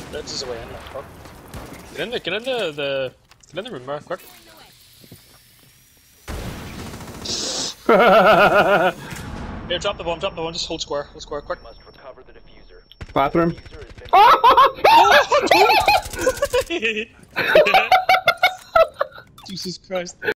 That's his way in. Fuck. Get in the room, bro. Quick. Here, drop the bomb. Just hold square. Hold square. Quick. Must recover the diffuser. Bathroom. Diffuser has been Jesus Christ.